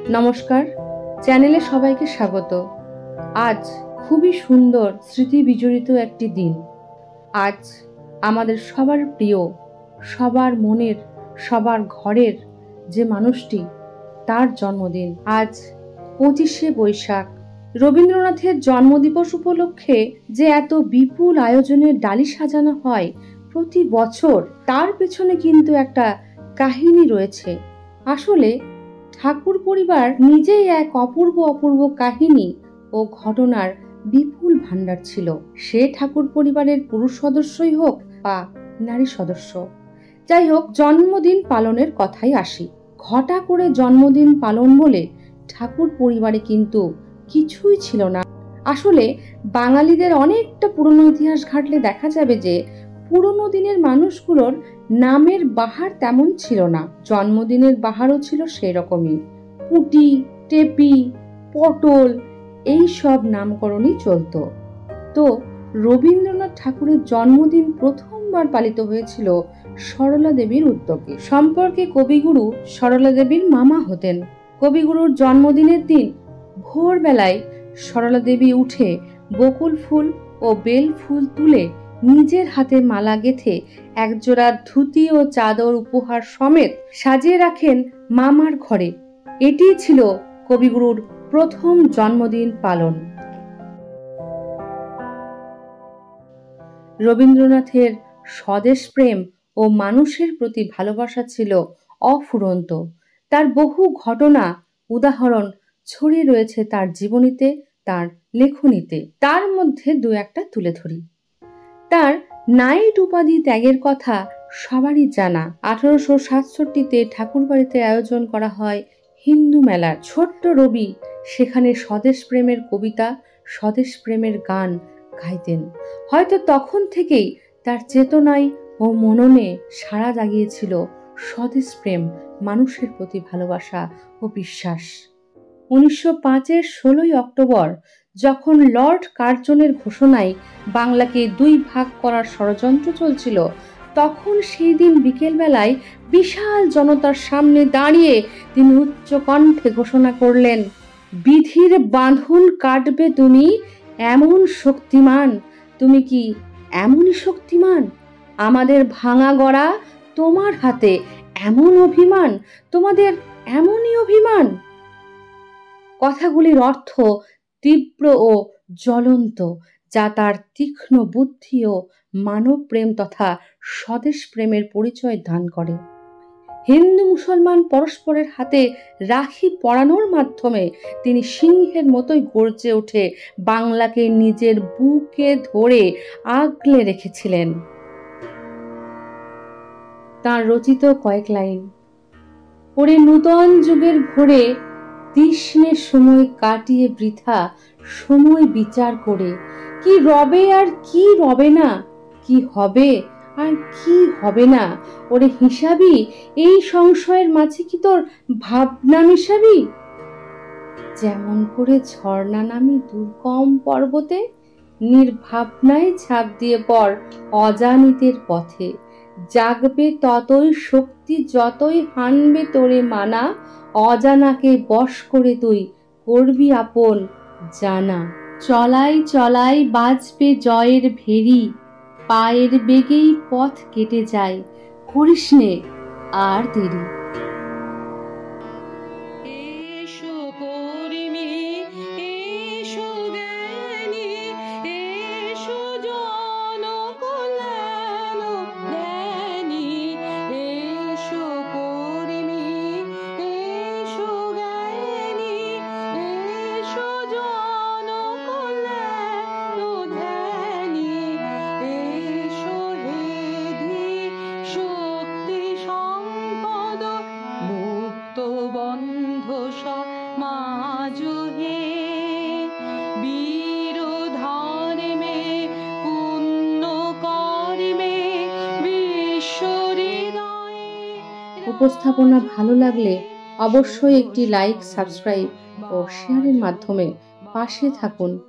নমস্কার, চ্যানেলে সবাইকে স্বাগত। আজ খুবই সুন্দর স্মৃতি বিজড়িত একটি দিন। আজ আমাদের সবার প্রিয়, সবার মনের, সবার ঘরের যে মানুষটি, তার জন্মদিন। আজ 25শে বৈশাখ। রবীন্দ্রনাথের জন্মদিবস উপলক্ষে যে এত বিপুল আয়োজনের ডালি সাজানো হয় প্রতি বছর, তার পেছনে কিন্তু একটা কাহিনী রয়েছে। আসলে ঠাকুর পরিবার নিজেই এক অপূর্ব কাহিনী ও ঘটনার বিপুল ভাণ্ডার ছিল। সে ঠাকুর পরিবারের পুরুষ সদস্যই হোক বা নারী সদস্য। যাই হোক, জন্মদিন পালনের কথাই আসি। ঘটা করে জন্মদিন পালন বলে ঠাকুর পরিবারে কিন্তু কিছুই ছিল না। আসলে বাঙালিদের অনেকটা পুরনো ইতিহাস ঘাটলে দেখা যাবে যে পুরনো দিনের মানুষগুলোর নামের বাহার তেমন ছিল না। জন্মদিনের বাহারও ছিল সেরকমই। পুটি, টেপি, পটল, এই সব নামকরণই চলতো। তো রবীন্দ্রনাথ ঠাকুরের জন্মদিন প্রথমবার পালিত হয়েছিল সরলা দেবীর উদ্যোগে। সম্পর্কে কবিগুরু সরলা দেবীর মামা হতেন। কবিগুরুর জন্মদিনের দিন ভোরবেলায় সরলা দেবী উঠে বকুল ফুল ও বেল ফুল তুলে নিজের হাতে মালা গেঁথে একজোড়া ধুতি ও চাদর উপহার সমেত সাজিয়ে রাখেন মামার ঘরে। এটি ছিল কবিগুরুর প্রথম জন্মদিন পালন। রবীন্দ্রনাথের স্বদেশ প্রেম ও মানুষের প্রতি ভালোবাসা ছিল অফুরন্ত। তার বহু ঘটনা, উদাহরণ ছড়িয়ে রয়েছে তার জীবনীতে, তার লেখনীতে। তার মধ্যে দু একটা তুলে ধরি। তার নাইট উপাধি ত্যাগের কথা সবারই জানা। 1867-তে ঠাকুরবাড়িতে আয়োজন করা হয় হিন্দু মেলার। ছোট্ট রবি সেখানে স্বদেশ প্রেমের কবিতা, স্বদেশ প্রেমের গান গাইতেন। হয়তো তখন থেকেই তার চেতনায় ও মননে সাড়া জাগিয়েছিল স্বদেশ প্রেম, মানুষের প্রতি ভালোবাসা ও বিশ্বাস। 1905-এর 16ই অক্টোবর যখন লর্ড কার্জনের ঘোষণায় বাংলাকে দুই ভাগ করার ষড়যন্ত্র চলছিল, তখন সেই দিন বিকেলবেলায় বিশাল জনতার সামনে দাঁড়িয়ে তিনি উচ্চ কণ্ঠে ঘোষণা করলেন, বিধির বাঁধন কাটবে তুমি এমন শক্তিমান, তুমি কি এমনই শক্তিমান? আমাদের ভাঙা গড়া তোমার হাতে, এমন অভিমান, তোমাদের এমনই অভিমান। কথাগুলির অর্থ তীব্র ও জ্বলন্ত, যা তার তীক্ষ্ণ বুদ্ধি ও মানব প্রেম তথা স্বদেশ প্রেমের পরিচয় দান করে। হিন্দু মুসলমান পরস্পরের হাতে রাখি পরানোর মাধ্যমে তিনি সিংহের মতোই গর্জে উঠে বাংলাকে নিজের বুকে ধরে আগলে রেখেছিলেন। তার রচিত কয়েক লাইন পড়ে নূতন যুগের ভোরে তৃষ্ণের সময় কাটিয়ে বৃথা সময় বিচার করে, কি রবে আর কি রবে না, কি হবে আর কি হবে না, ওরে হিসাবি এই সংশয়ের মাঝে কি তোর ভাবনা মিশাবি? যেমন করে ঝর্ণা নামি দুর্গম পর্বতে, নির্ভাবনায় ঝাঁপ দিয়ে পড় অজানিতের পথে। জাগবে ততই শক্তি যতই হানবে তোরে মানা, অজানাকে বশ করে তুই করবি আপন জানা। চলাই চলাই বাজবে জয়ের ভেরি, পায়ের বেগেই পথ কেটে যায়, করিস নে আর দেরি। উপস্থাপনা ভালো লাগলে অবশ্যই একটি লাইক, সাবস্ক্রাইব ও শেয়ারের মাধ্যমে পাশে থাকুন।